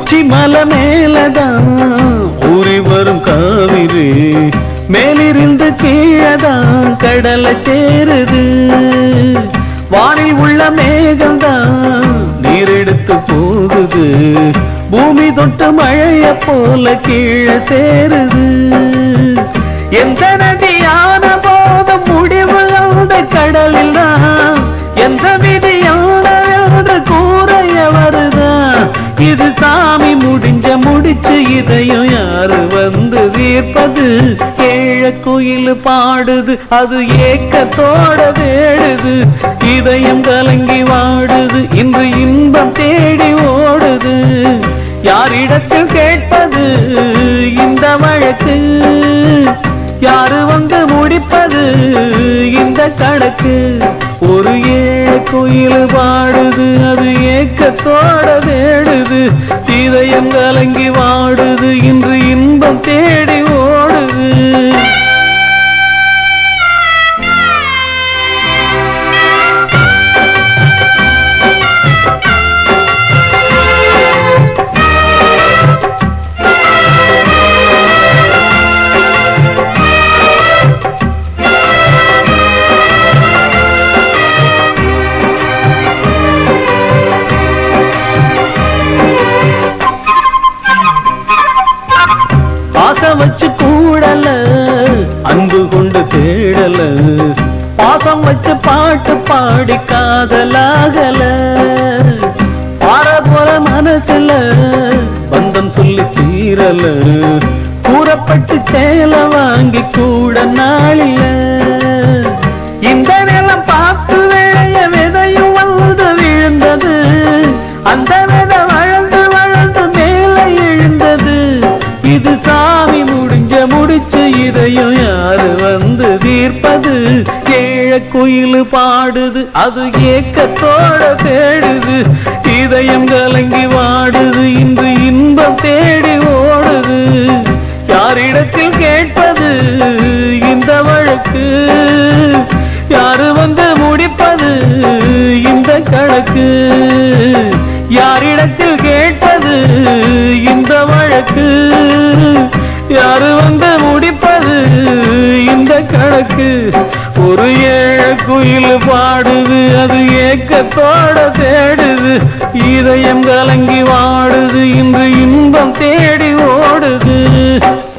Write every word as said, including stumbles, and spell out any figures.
உச்சி மலை மேலதான் ஊறி வரும் காவிரி மேலிருந்து கீழதான் கடலை சேருது. வானில் உள்ள மேகம்தான் நீர் எடுத்து போகுது. பூமி தொட்டு மழைய போல கீழே சேருது. எந்த நதியான போதும் முடிவு அந்த கடலில் தான். எந்த விதியான என்று கூறைய வருதான். இது சாமி முடிஞ்ச முடிச்சு இதையும் யாரு வந்து தீர்ப்பது? ஏழ குயில் பாடுது அது ஏக்கத்தோட வேடுது. இதயம் கலங்கி வாடுது இன்று இன்பம் தேடி ஓடுது. யாரிடத்தில் கேட்பது இந்த வழக்கு? யாரு வந்து முடிப்பது இந்த கணக்கு? ஒரு ஏழ குயில் பாடுது அது ஏக்கத்தோட வேடுது. இதயம் கலங்கி வாடுது இன்று இன்பம் தேடி ஓடுது. வச்சு கூடல அன்பு கொண்டு தேடல. பாசம் வச்சு பாட்டு பாடி காதலாகல. பார போற மனசுல பந்தம் சொல்லி தீரல. கூறப்பட்டு சேல வாங்கி கூட நாளில. இந்த நிலம் பார்த்து விளைய விதையும் வந்து விழுந்தது. அந்த விதை வளர்ந்து வளர்ந்து மேலே எழுந்தது. இது சாமி முடிஞ்ச முடிச்சு இதையும் யாரு வந்து தீர்ப்பது? ஏழ குயில் பாடுது அது ஏக்கத்தோட தேடுது. இதயம் கலங்கி வாடுது இன்று இன்பம் தேடி ஓடுது. யாரிடத்தில் கேட்பது இந்த வழக்கு? யாரு வந்து முடிப்பது இந்த கணக்கு? யாரிடத்தில் கேட்பது இந்த வழக்கு? யாரு வந்து முடிப்பது இந்த கணக்கு? ஒரு ஏழ குயில் பாடுது அது ஏக்கத்தோட தேடுது. இதயம் கலங்கி வாடுது இன்று இன்பம் தேடி ஓடுது.